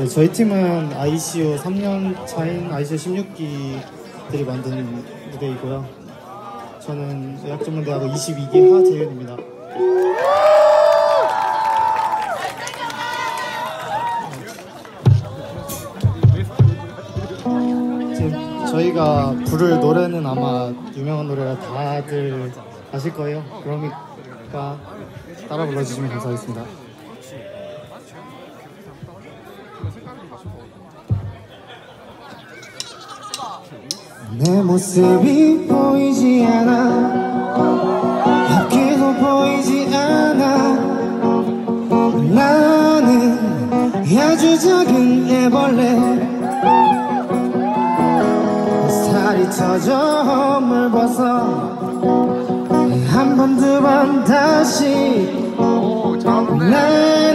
네, 저희 팀은 ICO 3년 차인 ICO 16기들이 만든 무대이고요. 저는 의학전문대학교 22기 하재윤입니다. 지금 저희가 부를 노래는 아마 유명한 노래라 다들 아실 거예요. 그러니까 따라 불러주시면 감사하겠습니다. 내 모습이 보이지 않아, 앞길도 보이지 않아. 나는 아주 작은 애벌레, 살이 터져 물 벗어 한 번 두 번 다시 날